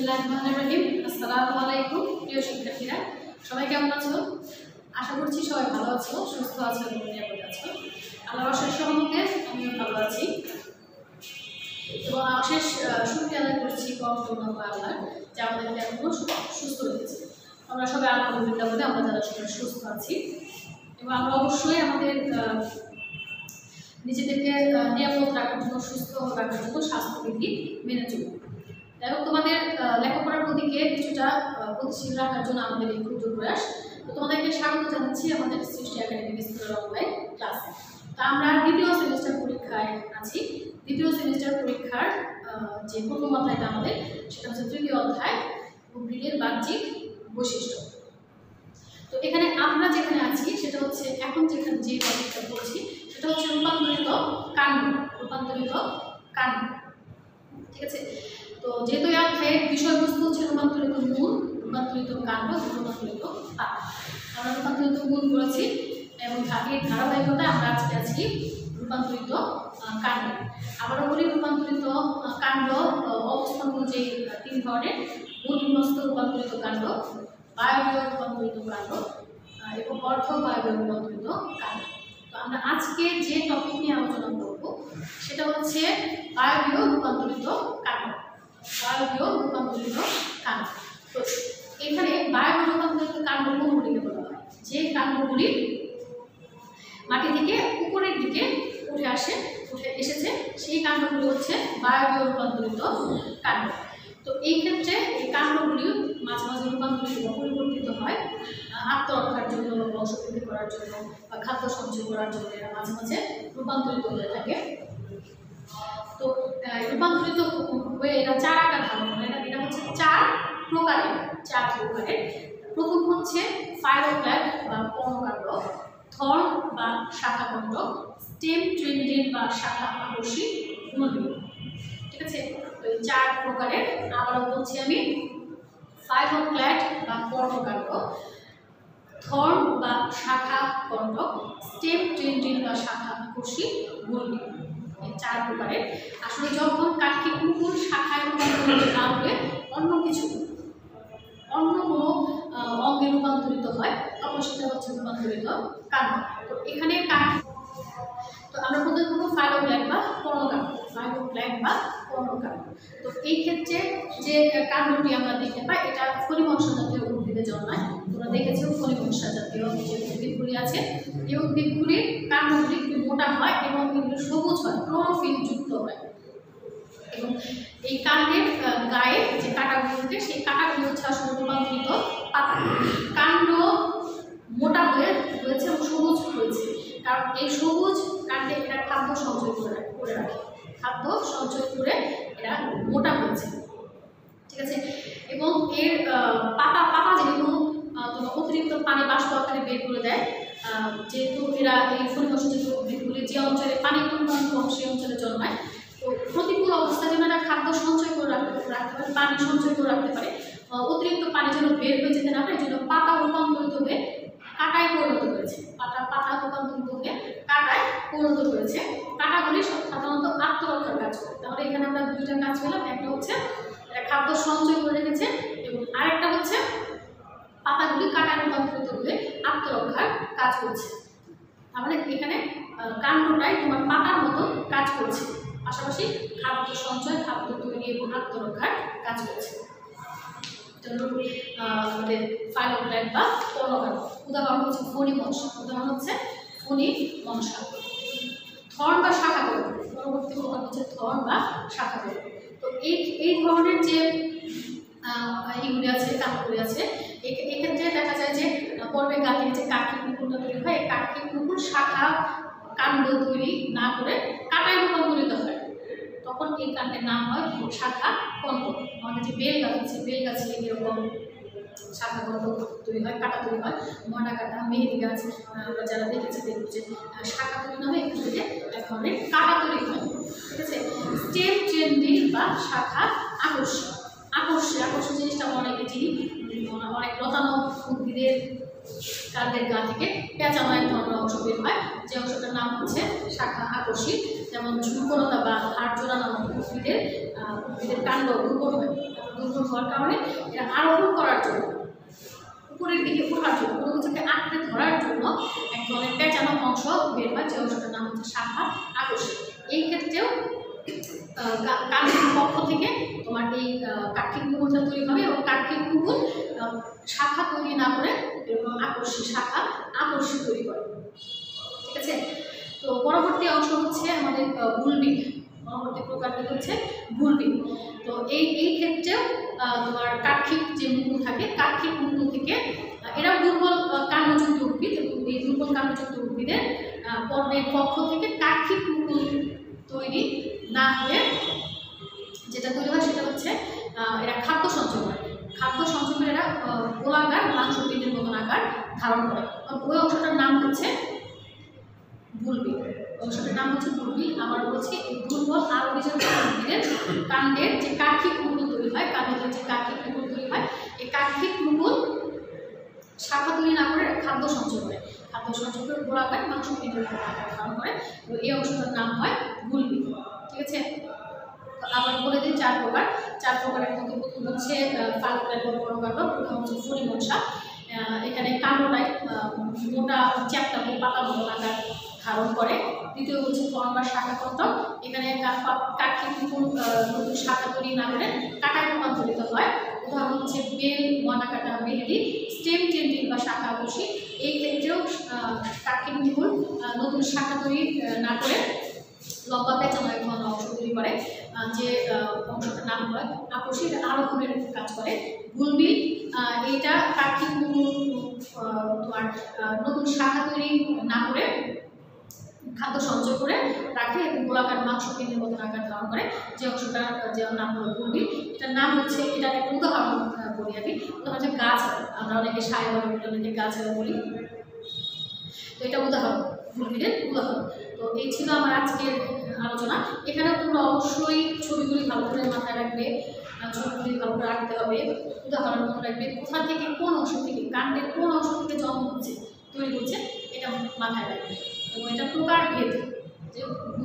বিসমিল্লাহিররহমানিররহিম। আসসালামু আলাইকুম প্রিয় শিক্ষার্থীরা, সবাই কেমন আছো? আশা করছি সবাই ভালো আছো, সুস্থ আছো এবং নিরাপদে আছো। আল্লাহর অশেষ রহমতে আমিও ভালো আছি এবং অশেষ শুকরিয়া আদায় করছি আল্লাহ যে আমাদেরকে এখনো সুস্থ রেখেছে। আমরা সবাই আলহামদুলিল্লাহ বলে আমরা যারা সবাই সুস্থ আছি এবং আমরা অবশ্যই আমাদের নিজেদেরকে নিরাপদ রাখার জন্য, সুস্থ রাখার জন্য স্বাস্থ্যবিধি মেনে চলব। এবং তোমাদের লেখাপড়ার দিকে কিছুটা গতিশীল রাখার জন্য আমাদের এই ক্ষুদ্র প্রয়াস। তো তোমাদেরকে স্বাগত জানাচ্ছি আমাদের সৃষ্টি একাডেমিক স্কুলের অনলাইন ক্লাসে। তো আমরা দ্বিতীয় সেমিস্টার পরীক্ষায় আছি। দ্বিতীয় সেমিস্টার পরীক্ষার যে প্রথম অধ্যায়টা আমাদের, সেটা হচ্ছে তৃতীয় অধ্যায় উদ্ভিদের বাহ্যিক বৈশিষ্ট্য। তো এখানে আমরা যেখানে আছি সেটা হচ্ছে এখন যেখানে যে টপিকটা পড়ছি সেটা হচ্ছে রূপান্তরিত কাণ্ড। রূপান্তরিত কাণ্ড, ঠিক আছে? তো যেহেতু এই অধ্যায়ের বিষয়বস্তু হচ্ছে রূপান্তরিত মূল, রূপান্তরিত কাণ্ড, রূপান্তরিত পাতা। আমরা রূপান্তরিত মূল করেছি এবং এই ধারাবাহিকতায় আমরা আজকে আছি রূপান্তরিত কাণ্ড। আবারও বলি, রূপান্তরিত কাণ্ড অবস্থান অনুযায়ী তিন ধরনের: মূলবিন্যস্ত রূপান্তরিত কাণ্ড, বায়বীয় রূপান্তরিত কাণ্ড এবং অর্ধ বায়বীয় রূপান্তরিত কাণ্ড। তো আমরা আজকে যে টপিক নিয়ে আলোচনা করব সেটা হচ্ছে বায়বীয় রূপান্তরিত কাণ্ড। বায়বীয় রূপান্তরিত কাণ্ড। তো এখানে বায়বীয় রূপান্তরিত কাণ্ড কোনগুলিকে বলা হয়? যে কাণ্ডগুলি মাটি থেকে উপরের দিকে উঠে এসেছে সেই কাণ্ডগুলি হচ্ছে বায়বীয় রূপান্তরিত কাণ্ড। তো এই ক্ষেত্রে এই কাণ্ডগুলি মাঝে মাঝে রূপান্তরিত বা পরিবর্তিত হয় আত্মরক্ষার জন্য, বংশবৃদ্ধি করার জন্য বা খাদ্য সঞ্চয় করার জন্য এরা মাঝে মাঝে রূপান্তরিত হয়ে থাকে। তো রূপান্তরিত হয়ে এরা চার আকার ধারণ করে। এটা হচ্ছে চার প্রকারের। প্রথম হচ্ছে ফাইলোক্ল্যাড বা পর্ণকাণ্ড, থর্ন বা শাখাকাণ্ড, স্টেম ট্রেন্ডেড বা শাখা আকর্ষী গুণাবলী। ঠিক আছে? তো এই চার প্রকারের আবারও বলছি আমি: ফাইলোক্ল্যাড বা পর্ণকাণ্ড, থর্ন বা শাখা কাণ্ড, স্টেম ট্রেন্ডেড বা শাখা আকর্ষী গুণাবলী। এই চার প্রকারের। আসলে যখন কাঠকে কুকুর শাখায় রূপান্তরিত না হয়ে অন্য কোনো অঙ্গে রূপান্তরিত হয় তখন সেটা হচ্ছে রূপান্তরিত কাণ্ড। তো এখানে তো আমরা প্রথমে করবো ফাইলোক্ল্যাড বা পর্ণকাণ্ড। ফাইলোক্ল্যাড বা পর্ণকাণ্ড। তো এই ক্ষেত্রে যে কাণ্ডটি আমরা দেখতে পাই এটা ফণিমনসা জাতীয় উদ্ভিদে জন্মায়। তোমরা দেখেছো ফণিমনসা জাতীয় যে উদ্ভিদগুলি আছে, এই উদ্ভিদগুলির কাণ্ডগুলি একটু মোটা হয় এবং এগুলো সবুজ হয়, ক্লোরোফিল যুক্ত হয়। এবং এই কাণ্ডের গায়ে যে কাঁটাগুলি থাকে সেই কাঁটাগুলি হচ্ছে আসলে রূপান্তরিত পাতা। কাণ্ড মোটা হয়ে রয়েছে এবং সবুজ হয়েছে, কারণ এই সবুজ কাণ্ডে এরা খাদ্য সঞ্চয় করে রাখে। খাদ্য সঞ্চয় করে এরা মোটা হয়েছে, ঠিক আছে? এবং এর পাতা যেহেতু তোমার অতিরিক্ত পানি বাষ্প আকারে বের করে দেয়, যেহেতু এরা এই ফণিমনসা জাতীয় উদ্ভিদগুলি যে অঞ্চলে পানি পরিমাণ কম সেই অঞ্চলে জন্মায়, তো প্রতিকূল অবস্থায় যেন এরা খাদ্য সঞ্চয় করে রাখতে পারে, পানি সঞ্চয় করে রাখতে পারে, অতিরিক্ত পানি যেন বের হয়ে যেতে না পারে, এই জন্য পাতা রূপান্তরিত হয়ে কাঁটায় পরিণত হয়েছে। পাতা রূপান্তরিত হয়ে কাঁটায় পরিণত হয়েছে। কাঁটাগুলি সাধারণত আত্মরক্ষার কাজ করে। তাহলে এখানে আমরা দুইটা কাজ পেলাম: একটা হচ্ছে খাদ্য সঞ্চয় করে রেখেছে এবং আরেকটা হচ্ছে পাতাগুলি কাঁটায় রূপান্তরিত হয়ে আত্মরক্ষার কাজ করছে। তাহলে এখানে কাণ্ডটাই তোমার পাতার মতো কাজ করছে, পাশাপাশি খাদ্য সঞ্চয়, খাদ্য তৈরি এবং আত্মরক্ষার কাজ করছে। আমাদের ফাইলোক্ল্যাড বা পর্ণকাণ্ড। উদাহরণ হচ্ছে ফণিমনসা। থর্ন বা শাখাকাণ্ড। পরবর্তী প্রকার হচ্ছে থর্ন বা শাখাকাণ্ড। তো এই ধরনের যে এইগুলি আছে, কাণ্ডগুলি আছে, এক্ষেত্রে দেখা যায় যে পর্বে গাছের যে কাঠি কুকুরটা তৈরি হয়, এই কাঠি কুকুর শাখা কাণ্ড তৈরি না করে কাঁটায় রূপান্তরিত হয়, তখন এই কাণ্ডের নাম হয় শাখা কাণ্ড। আমাদের যে বেল গাছ আছে, বেল গাছে এরকম শাখা কাণ্ড তৈরি হয়, কাঁটা তৈরি হয়। ময়না কাঁটা, মেহেদি গাছ আমরা যারা দেখেছি দেখব যে শাখা তৈরি না হয় এখান থেকে এক ধরনের কাঁটা তৈরি হয়, ঠিক আছে? স্টেম ট্রেন্ডেড বা শাখা আকর্ষী জিনিসটা অনেকে চিনি। অনেক লতানো উদ্ভিদের কাণ্ডের গা থেকে পেঁচানো এক ধরনের অংশ বের হয়, যে অংশটার নাম হচ্ছে শাখা আকর্ষী। যেমন ঝুলকলতা বা হাড় জোড়া নামক উদ্ভিদের কাণ্ড দুর্বল হয়। দুর্বল হওয়ার কারণে এরা আরোহণ করার জন্য, উপরের দিকে ওঠার জন্য, কোনো কিছুকে আঁকড়ে ধরার জন্য এক ধরনের পেঁচানো অংশ বের হয়, যে অংশটার নাম হচ্ছে শাখা আকর্ষী। এই ক্ষেত্রেও কাণ্ডের পক্ষ থেকে তোমার এই কাক্ষিক কুকুরটা তৈরি হবে, এবং কাক্ষিক কুকুর শাখা তৈরি না করে এরকম আকর্ষী শাখা আকর্ষী তৈরি করে। ঠিক আছে, তো পরবর্তী অংশ হচ্ছে আমাদের বুলবিক। পরবর্তী প্রকারভেদ হচ্ছে বুলবিক। তো এই ক্ষেত্রেও তোমার কাক্ষিক যে মুকুল থাকে, কাক্ষিক মুকুল থেকে এরা দুর্বল কাণ্ডযুক্ত উদ্ভিদ, এবং এই দুর্বল কাণ্ডযুক্ত উদ্ভিদের পর্বের পক্ষ থেকে কাক্ষিক মুকুল তৈরি না হয়ে যেটা তৈরি হয় সেটা হচ্ছে এরা খাদ্য সঞ্চয় করে। খাদ্য সঞ্চয় করে এরা গোলাকার মাংসপিণ্ডের মতন আকার ধারণ করে। ওই অংশটার নাম হচ্ছে বুলবিক। অংশটার নাম হচ্ছে বুলবিক। আবার বলছি, এই দুর্বল আরবিজাত উদ্ভিদের কাণ্ডের যে কাক্ষিক মুকুল তৈরি হয়, কাণ্ডের যে কাক্ষিক মুকুল তৈরি হয়, এই কাক্ষিক মুকুল শাখা তৈরি না করে খাদ্য সঞ্চয় করে। খাদ্য সঞ্চয় করে গোলাকার মাংসপিণ্ডের মতন আকার ধারণ করে। তো এই অংশটার নাম হয় বুলবিক। ঠিক আছে, আবার বলে দিই চার প্রকার। চার প্রকারের মধ্যে প্রথম হচ্ছে ফালকার পরকাণ্ড, প্রথম হচ্ছে ফণিমনসা। এখানে কাণ্ডটাই মোটা চ্যাপ্টা পাতা মতো আকার ধারণ করে। দ্বিতীয় হচ্ছে ফর্ম বা শাখাকণ্ঠক। এখানে কাক্ষিক মুকুল নতুন শাখা তৈরি না করে কাটায় রূপান্তরিত হয়। উদাহরণ হচ্ছে বেল, ময়নাকাটা, মেহেদি, স্টেম টেন্ডিল বা শাখা আকর্ষী। এই ক্ষেত্রেও কাক্ষিক মুকুল নতুন শাখা তৈরি না করে লম্বা পেঁচানো এক ধরনের অংশ তৈরি করে, যে অংশটার নাম হয় আকর্ষী। এটা আরোহণের কাজ করে। বুলবিক এইটা কাক্ষিক মুকুল তোমার নতুন শাখা তৈরি না করে খাদ্য সঞ্চয় করে রাখে, এবং গোলাকার মাংসপিণ্ডের মতন আকার ধারণ করে, যে অংশটা যে নাম হলো বুলবিক। এটার নাম হচ্ছে, এটার একটা উদাহরণ বলি আমি। উদাহরণ হচ্ছে গাছ। আমরা অনেকে সায় বলি, অনেকে গাছ বলি। তো এটা উদাহরণ, বুলবিকের উদাহরণ। তো এই ছিল আমার আজকের আলোচনা। এখানে তোমরা অবশ্যই ছবিগুলি ভালো করে মাথায় রাখবে, ছবিগুলি ভালো করে আঁকতে হবে, উদাহরণ মনে রাখবে, কোথা থেকে কোন অংশ থেকে, কাণ্ডের কোন অংশ থেকে জন্ম হচ্ছে, তৈরি হচ্ছে, এটা মাথায় রাখবে। এবং এটা প্রকারভেদ, যে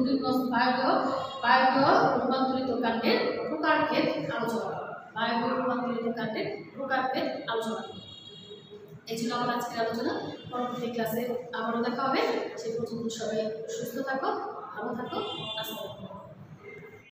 বায়বীয় রূপান্তরিত কাণ্ডের প্রকারভেদ আলোচনা, বায়বীয় রূপান্তরিত কাণ্ডের প্রকারভেদ আলোচনা। এই ছিল আমার আজকের আলোচনা। পরবর্তী ক্লাসে আবারও দেখা হবে। সে পর্যন্ত সবাই সুস্থ থাকো, ভালো থাকো, আসসালামু আলাইকুম।